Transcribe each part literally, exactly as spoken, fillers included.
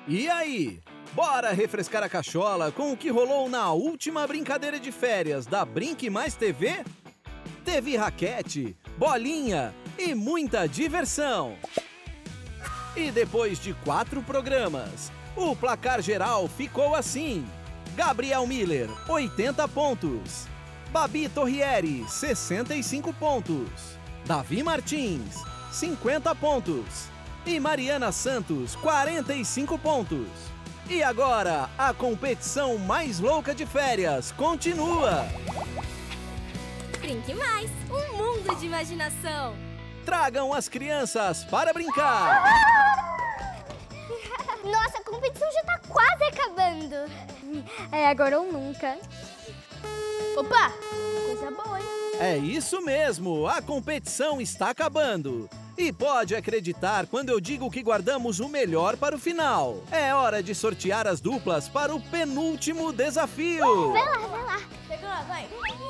E aí? Bora refrescar a cachola com o que rolou na última brincadeira de férias da Brinque Mais T V? Teve raquete, bolinha e muita diversão. E depois de quatro programas, o placar geral ficou assim. Gabriel Miller, oitenta pontos. Babi Torrieri, sessenta e cinco pontos. Davi Martins, cinquenta pontos. E Mariana Santos, quarenta e cinco pontos. E agora, a competição mais louca de férias continua! Brinque Mais, um mundo de imaginação! Tragam as crianças para brincar! Nossa, a competição já tá quase acabando! É agora ou nunca. Opa! Coisa boa, hein? É isso mesmo, a competição está acabando! E pode acreditar quando eu digo que guardamos o melhor para o final. É hora de sortear as duplas para o penúltimo desafio. Vai lá, vai lá. Pega lá, vai.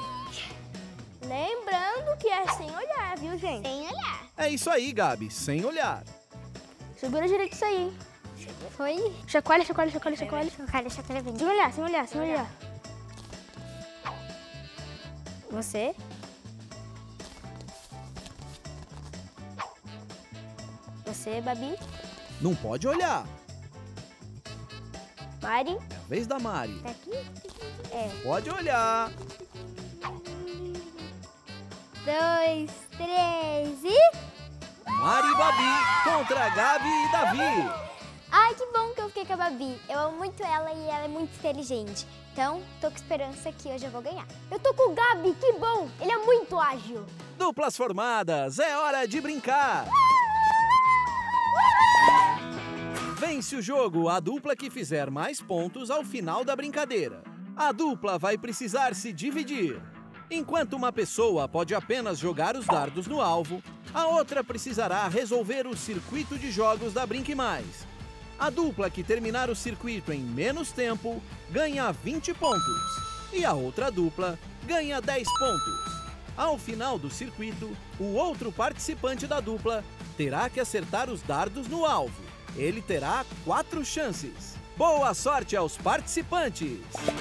Lembrando que é sem olhar, viu, gente? Sem olhar. É isso aí, Gabi, sem olhar. Segura direito isso aí. Foi? Chacoalha, chacoalha, chacoalha, chacoalha. Chacoalha, chacoalha bem. Sem olhar, sem olhar, sem olhar. Você? Você, Babi? Não pode olhar. Mari? É a vez da Mari. Tá aqui? É. Pode olhar. Dois, três e... Mari e Babi contra Gabi e Davi. Ai, que bom que eu fiquei com a Babi. Eu amo muito ela e ela é muito inteligente. Então, tô com esperança que hoje eu vou ganhar. Eu tô com o Gabi, que bom! Ele é muito ágil. Duplas formadas, é hora de brincar. Vence o jogo a dupla que fizer mais pontos ao final da brincadeira. A dupla vai precisar se dividir. Enquanto uma pessoa pode apenas jogar os dardos no alvo, a outra precisará resolver o circuito de jogos da Brinque Mais. A dupla que terminar o circuito em menos tempo ganha vinte pontos e a outra dupla ganha dez pontos. Ao final do circuito, o outro participante da dupla terá que acertar os dardos no alvo. Ele terá quatro chances. Boa sorte aos participantes!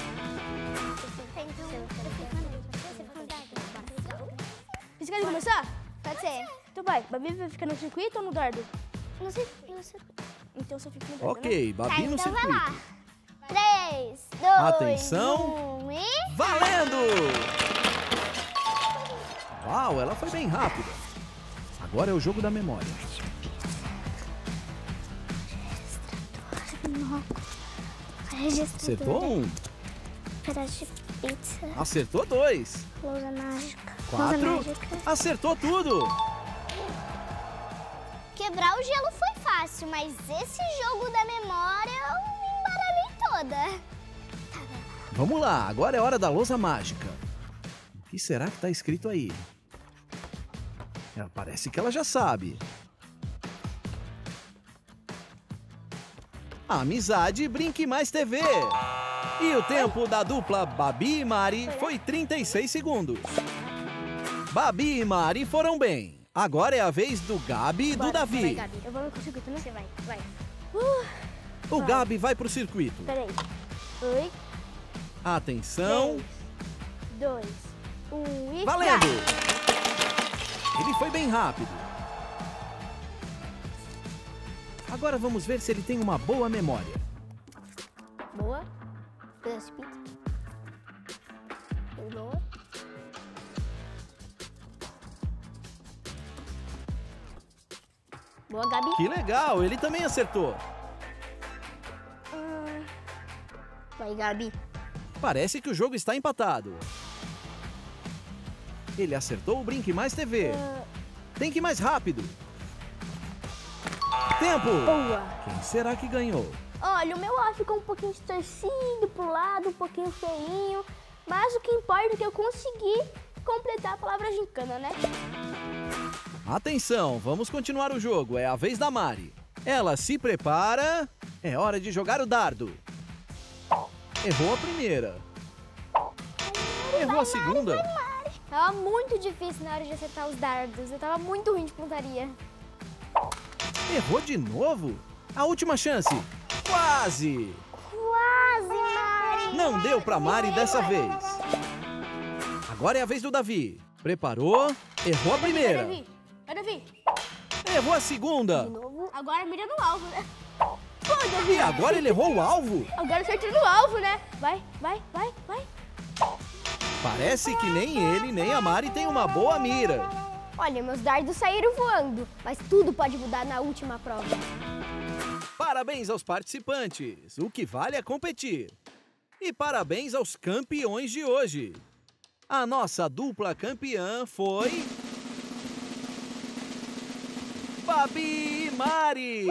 Você quer começar? Pode ser. Então vai. Babi vai ficar no circuito ou no dardo? Não sei, não sei. Então você fica no dardo, Ok, Babi Tá, no então vai circuito. lá. Três, dois, Atenção. um e... Valendo! Uau, ela foi bem rápida. Agora é o jogo da memória. Acertou um. Pedaço de pizza. Acertou dois. Lousa mágica. Quatro. Lousa mágica. Acertou tudo. Quebrar o gelo foi fácil, mas esse jogo da memória eu me embaralhei toda. Vamos lá, agora é hora da lousa mágica. O que será que está escrito aí? É, parece que ela já sabe. Amizade Brinque Mais T V. E o tempo da dupla Babi e Mari foi trinta e seis segundos. Babi e Mari foram bem. Agora é a vez do Gabi e do Davi. Vai, Gabi. Eu vou no circuito, né? Você vai, vai. Uh, O Gabi vai pro circuito. peraí. Oi. Atenção. Dois. Um e... Valendo! já. Ele foi bem rápido. Agora vamos ver se ele tem uma boa memória. Boa. Pedaço de pizza. Boa. Boa, Gabi. Que legal, ele também acertou. Ah, vai, Gabi. Parece que o jogo está empatado. Ele acertou o Brinque Mais T V. Ah, Tem que ir mais rápido. Tempo! boa. Quem será que ganhou? Olha, o meu ó ficou um pouquinho distorcido pro lado, um pouquinho feinho. Mas o que importa é que eu consegui completar a palavra gincana, né? Atenção, vamos continuar o jogo. É a vez da Mari. Ela se prepara. É hora de jogar o dardo. Errou a primeira. Errou a segunda. Tava muito difícil na hora de acertar os dardos. Eu tava muito ruim de pontaria. Errou de novo? A última chance. Quase! Quase! Quase, Mari! Não deu pra Mari dessa vez. Agora é a vez do Davi. Preparou, errou a Vai, primeira. Davi. Vai, Davi. Errou a segunda. De novo. Agora mira no alvo, né? Pô, Davi. E agora ele errou o alvo. Agora acertou no alvo, né? Vai, vai, vai, vai. Parece que nem ele, nem a Mari tem uma boa mira. Olha, meus dardos saíram voando, mas tudo pode mudar na última prova. Parabéns aos participantes. O que vale é competir. E parabéns aos campeões de hoje. A nossa dupla campeã foi... Babi e Mari!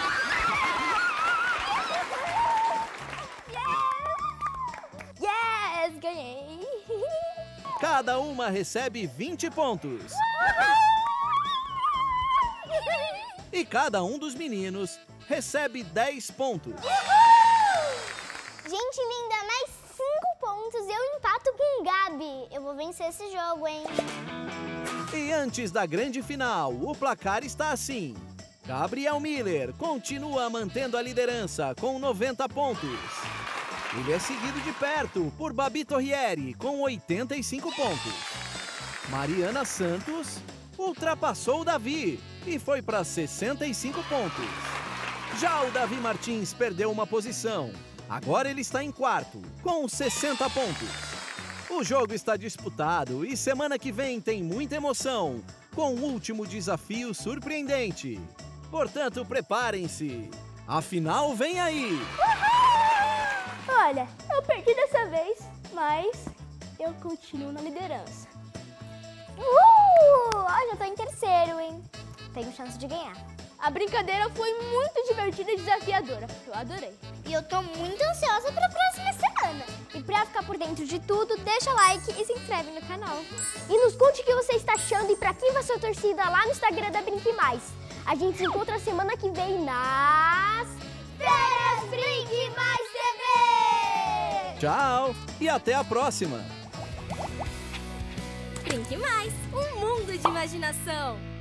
Yes, ganhei! Cada uma recebe vinte pontos. E cada um dos meninos recebe dez pontos. Gente linda, mais cinco pontos eu empato com o Gabi. Eu vou vencer esse jogo, hein? E antes da grande final, o placar está assim. Gabriel Miller continua mantendo a liderança com noventa pontos. Ele é seguido de perto por Babi Torrieri com oitenta e cinco pontos. Mariana Santos ultrapassou o Davi e foi para sessenta e cinco pontos. Já o Davi Martins perdeu uma posição. Agora ele está em quarto, com sessenta pontos. O jogo está disputado e semana que vem tem muita emoção, com o último desafio surpreendente. Portanto, preparem-se. A final vem aí! Olha, eu perdi dessa vez, mas eu continuo na liderança. Uh! Ó, já tô em terceiro, hein? Tenho chance de ganhar. A brincadeira foi muito divertida e desafiadora. Eu adorei. E eu tô muito ansiosa pra próxima semana. E pra ficar por dentro de tudo, deixa like e se inscreve no canal. E nos conte o que você está achando e pra quem vai ser a torcida lá no Instagram da Brinque Mais. A gente se encontra semana que vem nas... Férias Brinque Mais T V! Tchau e até a próxima! Brinque Mais, um mundo de imaginação!